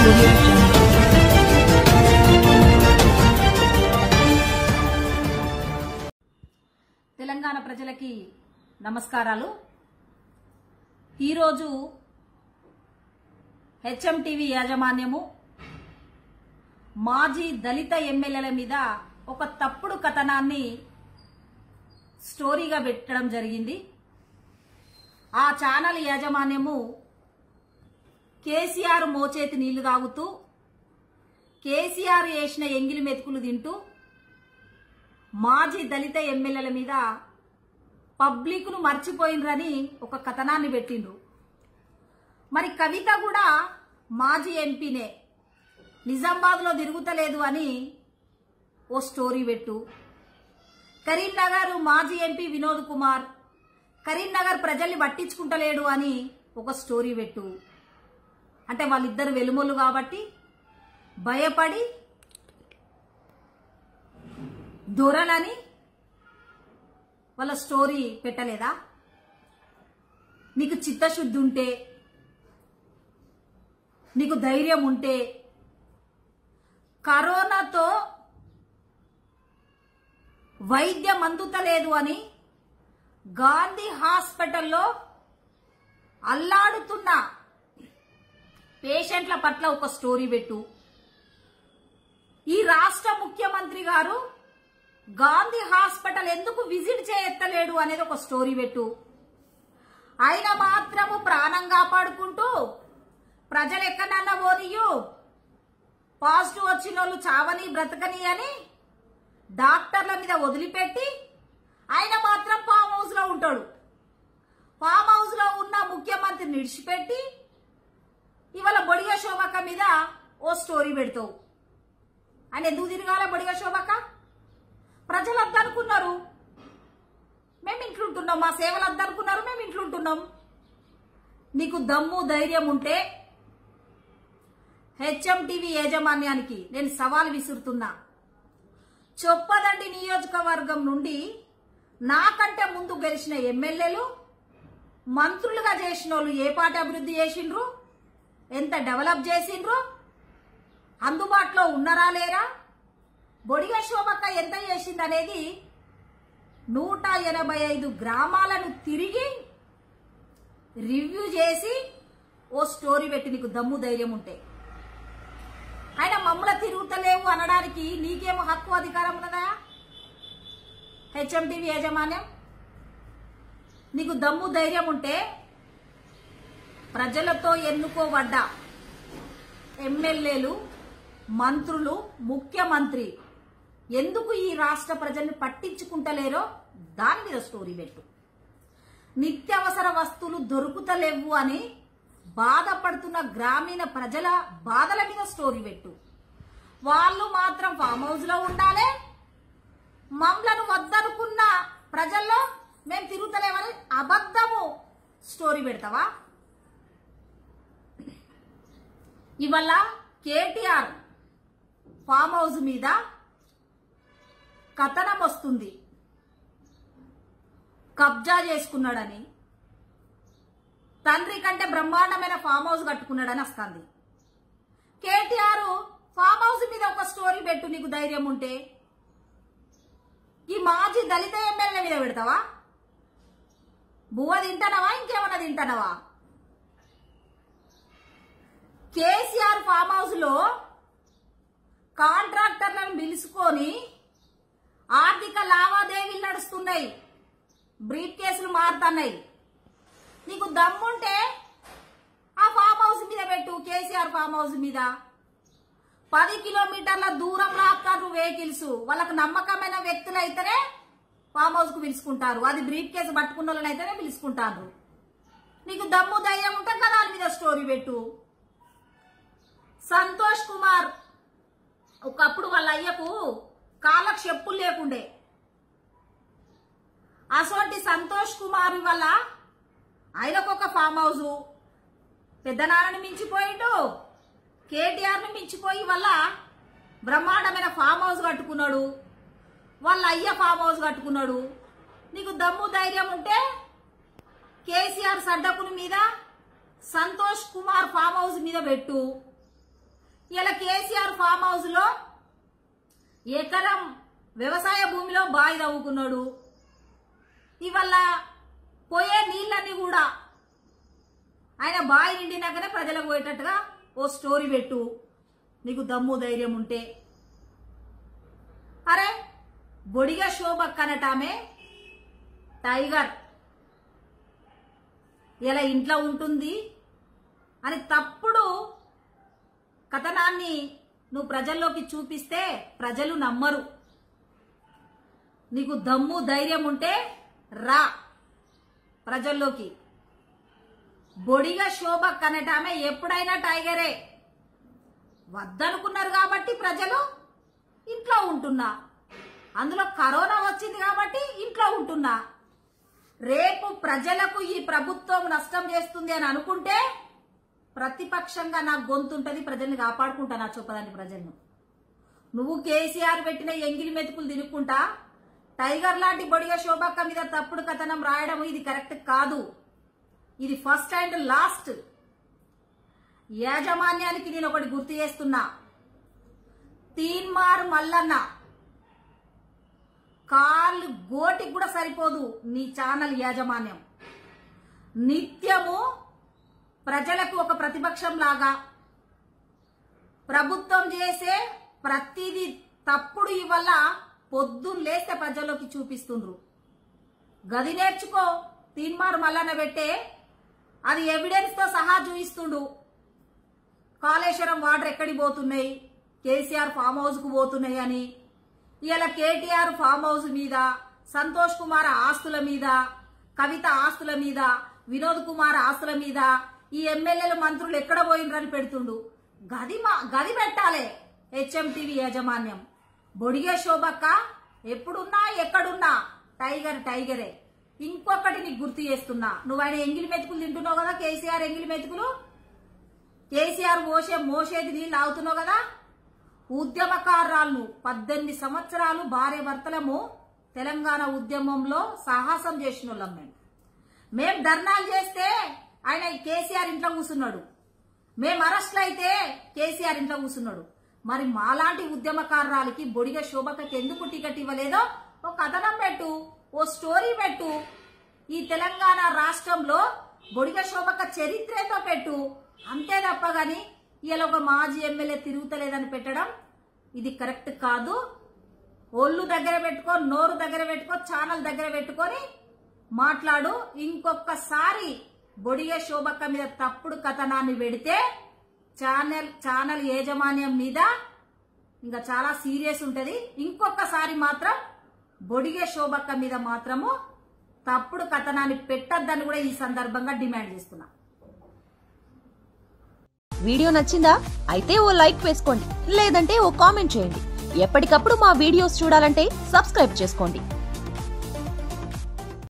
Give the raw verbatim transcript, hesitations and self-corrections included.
తెలంగాణ ప్రజలకి నమస్కారాలు. ఈరోజు హెచ్ఎం టీవీ యాజమాన్యము మాజీ దళిత ఎమ్మెల్యేల మీద ఒక తప్పుడు కథనాన్ని స్టోరీగా పెట్టడం జరిగింది. ఆ ఛానల్ యాజమాన్యము కేసీఆర్ మోచేతి నీళ్లు తాగుతూ కేసీఆర్ వేసిన ఎంగిలి మెతుకులు తింటూ మాజీ దళిత ఎమ్మెల్యేల మీద పబ్లిక్ ను మర్చిపోయినరని ఒక కథనాన్ని పెట్టిండ్రు. మరి కవిత కూడా మాజీ ఎంపీనే, నిజామాబాద్ లో తిరుగుతలేదు అని ఓ స్టోరీ పెట్టు. కరీంనగర్ మాజీ ఎంపీ వినోద్ కుమార్ కరీంనగర్ ప్రజల్ని పట్టించుకుంటలేడు అని ఒక స్టోరీ పెట్టు. అంటే వాళ్ళిద్దరు వెలుమొలు కాబట్టి భయపడి దొరలని వాళ్ళ స్టోరీ పెట్టలేదా? నీకు చిత్తశుద్ధి ఉంటే, నీకు ధైర్యం ఉంటే కరోనాతో వైద్యం అందుతలేదు అని గాంధీ హాస్పిటల్లో అల్లాడుతున్న పేషెంట్ల పట్ల ఒక స్టోరీ పెట్టు. ఈ రాష్ట్ర ముఖ్యమంత్రి గారు గాంధీ హాస్పిటల్ ఎందుకు విజిట్ చేయత్తలేడు అనేది ఒక స్టోరీ పెట్టు. ఆయన మాత్రము ప్రాణం కాపాడుకుంటూ ప్రజలు ఎక్కడన్నా పోనీయు, పాజిటివ్ వచ్చిన వాళ్ళు చావని బ్రతకని అని డాక్టర్ల మీద వదిలిపెట్టి ఆయన మాత్రం ఫామ్ హౌస్ లో ఉంటాడు. ఫామ్ హౌస్ లో ఉన్న ముఖ్యమంత్రిని విడిచిపెట్టి ఇవాళ బొడిగ శోభక్క మీద ఓ స్టోరీ పెడతావు. ఆయన ఎందుకు తిరగాల బొడిగ శోభక్క? ప్రజలు అద్దనుకున్నారు, మేము ఇంట్లుంటున్నాం, మా సేవలు అద్దనుకున్నారు, మేము ఇంట్లుంటున్నాం. నీకు దమ్ము ధైర్యం ఉంటే హెచ్ఎం టీవీ యాజమాన్యానికి నేను సవాల్ విసురుతున్నా. చొప్పదండి నియోజకవర్గం నుండి నాకంటే ముందు గెలిచిన ఎమ్మెల్యేలు, మంత్రులుగా చేసిన వాళ్ళు ఏ పాటి అభివృద్ధి చేసిండ్రు, ఎంత డెవలప్ చేసిండ్రు, అందుబాటులో ఉన్నారా లేరా, బొడిగ శోభక్క ఎంత చేసింది అనేది నూట ఎనభై ఐదు గ్రామాలను తిరిగి రివ్యూ చేసి ఓ స్టోరీ పెట్టి నీకు దమ్ము ధైర్యం ఉంటే. ఆయన మమ్మల తిరుగుతలేవు అనడానికి నీకేమో హక్కు అధికారం ఉన్నదా? హెచ్ఎం టీవీ యాజమాన్యం నీకు దమ్ము ధైర్యం ఉంటే ప్రజలతో ఎన్నుకోబడ్డ ఎమ్మెల్యేలు, మంత్రులు, ముఖ్యమంత్రి ఎందుకు ఈ రాష్ట్ర ప్రజల్ని పట్టించుకుంటలేరో దాని మీద స్టోరీ పెట్టు. నిత్యావసర వస్తువులు దొరుకుతలేవు అని బాధపడుతున్న గ్రామీణ ప్రజల బాధల మీద స్టోరీ పెట్టు. వాళ్ళు మాత్రం ఫామ్ హౌస్ లో ఉండాలి, మమ్మలను వద్దనుకున్న ప్రజల్లో మేము తిరుగుతలేమని అబద్ధము స్టోరీ పెడతావా? ఇవాళ కేటీఆర్ ఫామ్ హౌస్ మీద కథనం వస్తుంది, కబ్జా చేసుకున్నాడని, తండ్రి కంటే బ్రహ్మాండమైన ఫామ్ హౌస్ కట్టుకున్నాడని వస్తుంది. కేటీఆర్ ఫామ్ హౌస్ మీద ఒక స్టోరీ పెట్టు నీకు ధైర్యం ఉంటే. ఈ మాజీ దళిత ఎమ్మెల్యే మీద పెడతావా? బువ్వ తింటానవా, ఇంకేమన్నా తింటానవా? కేసీఆర్ ఫామ్ హౌస్ లో కాంట్రాక్టర్లను పిలుచుకొని ఆర్థిక లావాదేవీలు నడుస్తున్నాయి, బ్రీఫ్ కేసులు మారుతున్నాయి. నీకు దమ్ముంటే ఆ ఫామ్ హౌస్ మీద పెట్టు. కేసీఆర్ ఫామ్ హౌస్ మీద పది కిలోమీటర్ల దూరంలో ఆపుతారు వెహికల్స్. వాళ్ళకు నమ్మకమైన వ్యక్తులు అయితేనే ఫామ్ హౌస్ కు పిలుచుకుంటారు, అది బ్రీఫ్ కేసు పట్టుకున్న వాళ్ళని అయితేనే పిలుచుకుంటారు. నీకు దమ్ము ధైర్యం ఉంటే కదా దాని మీద స్టోరీ పెట్టు. సంతోష్ కుమార్ ఒకప్పుడు వాళ్ళ అయ్యకు కాళ్ళకు చెప్పులు లేకుండే, అసోటి సంతోష్ కుమార్ వల్ల ఆయనకు ఒక ఫామ్ హౌస్, పెద్దనాన్నని మించిపోయిండు, కేటీఆర్ ని మించిపోయి వల్ల బ్రహ్మాండమైన ఫామ్ హౌస్ కట్టుకున్నాడు, వాళ్ళ అయ్య ఫామ్ హౌస్ కట్టుకున్నాడు. నీకు దమ్ము ధైర్యం ఉంటే కేసీఆర్ సడ్డకుని మీద సంతోష్ కుమార్ ఫామ్ హౌస్ మీద పెట్టు. ఇలా కేసీఆర్ ఫామ్ హౌస్ లో ఎకరం వ్యవసాయ భూమిలో బావి తవ్వుకున్నాడు. ఇవల్ల పోయే నీళ్ళని కూడా ఆయన బావి నిండినాకనే ప్రజలకు పోయేటట్టుగా ఓ స్టోరీ పెట్టు, నీకు దమ్ము ధైర్యం ఉంటే. అరే బొడిగ శోభక్క అనటామే టైగర్ ఇలా ఇంట్లో ఉంటుంది అని తప్పుడు కథనాన్ని నువ్వు ప్రజల్లోకి చూపిస్తే ప్రజలు నమ్మరు. నీకు దమ్ము ధైర్యం ఉంటే రా ప్రజల్లోకి. బొడిగ శోభక్ అనటామే ఎప్పుడైనా టైగరే. వద్దనుకున్నారు కాబట్టి ప్రజలు ఇంట్లో ఉంటున్నా, అందులో కరోనా వచ్చింది కాబట్టి ఇంట్లో ఉంటున్నా. రేపు ప్రజలకు ఈ ప్రభుత్వం నష్టం చేస్తుంది అని అనుకుంటే ప్రతిపక్షంగా నాకు గొంతుంటది, ప్రజల్ని కాపాడుకుంటా నా చొప్పదాన్ని ప్రజలను. నువ్వు కేసీఆర్ పెట్టిన ఎంగిలి మెతుకులు తినుకుంటా టైగర్ లాంటి బొడిగ శోభక్క మీద తప్పుడు కథనం రాయడం ఇది కరెక్ట్ కాదు. ఇది ఫస్ట్ అండ్ లాస్ట్. యాజమాన్యానికి నేను ఒకటి గుర్తు చేస్తున్నా, తీన్మార్ మల్లన్న కాళ్ళు గోటికి కూడా సరిపోదు నీ ఛానల్ యాజమాన్యం. నిత్యము ప్రజలకు ఒక ప్రతిపక్షం లాగా ప్రభుత్వం చేసే ప్రతిదీ తప్పుడు ఇవల్ల పొద్దున్న లేస్తే ప్రజల్లోకి చూపిస్తుండ్రు. గది నేర్చుకో. తీన్మార్ మల్లన్న పెట్టే అది ఎవిడెన్స్ తో సహా చూపిస్తుండు. కాళేశ్వరం వాటర్ ఎక్కడికి పోతున్నాయి, కేసీఆర్ ఫామ్ హౌస్ కు పోతున్నాయి అని. ఇలా కేటీఆర్ ఫామ్ హౌస్ మీద, సంతోష్ కుమార్ ఆస్తుల మీద, కవిత ఆస్తుల మీద, వినోద్ కుమార్ ఆస్తుల మీద ఈ ఎమ్మెల్యేలు మంత్రులు ఎక్కడ పోయినరని పెడుతుండు. గది మా గది పెట్టాలే హెచ్ఎంటీవీ యాజమాన్యం. బొడిగే శోభక్క ఎప్పుడున్నా ఎక్కడున్నా టైగర్ టైగరే. ఇంకొకటి నీకు గుర్తు చేస్తున్నా, నువ్వు ఆయన ఎంగిలి మెతుకులు తింటున్నావు కదా, కేసీఆర్ ఎంగిలి మెతుకులు, కేసీఆర్ మోసే మోసేది నీళ్ళు ఆగుతున్నావు కదా. ఉద్యమకారులను పద్దెనిమిది సంవత్సరాలు భార్య భర్తలము తెలంగాణ ఉద్యమంలో సాహసం చేసిన వాళ్ళం. మేము మేం ధర్నాలు చేస్తే ఆయన కేసీఆర్ ఇంట్లో కూర్చున్నాడు, మేము అరెస్ట్లు అయితే కేసీఆర్ ఇంట్లో కూర్చున్నాడు. మరి మాలాంటి ఉద్యమకారులకి బొడిగ శోభకకి ఎందుకు టికెట్ ఇవ్వలేదో ఓ కథనం పెట్టు, ఓ స్టోరీ పెట్టు. ఈ తెలంగాణ రాష్ట్రంలో బొడిగ శోభక చరిత్రతో పెట్టు. అంతే తప్ప గాని ఇలా ఒక మాజీ ఎమ్మెల్యే తిరుగుతలేదని పెట్టడం ఇది కరెక్ట్ కాదు. ఒళ్ళు దగ్గర పెట్టుకో, నోరు దగ్గర పెట్టుకో, ఛానల్ దగ్గర పెట్టుకొని మాట్లాడు. ఇంకొకసారి బొడిగ శోభక్క మీద తప్పుడు కథనాన్ని పెడితే ఛానల్ ఛానల్ యాజమాన్యం మీద ఇంకా చాలా సీరియస్ ఉంటది. ఇంకొకసారి మాత్రం బొడిగ శోభక్క మీద మాత్రము తప్పుడు కథనాన్ని పెట్టొద్దని కూడా ఈ సందర్భంగా డిమాండ్ చేస్తున్నా. వీడియో నచ్చిందా? అయితే ఓ లైక్ వేసుకోండి, లేదంటే ఓ కామెంట్ చేయండి. ఎప్పటికప్పుడు మా వీడియోస్ చూడాలంటే సబ్స్క్రైబ్ చేసుకోండి.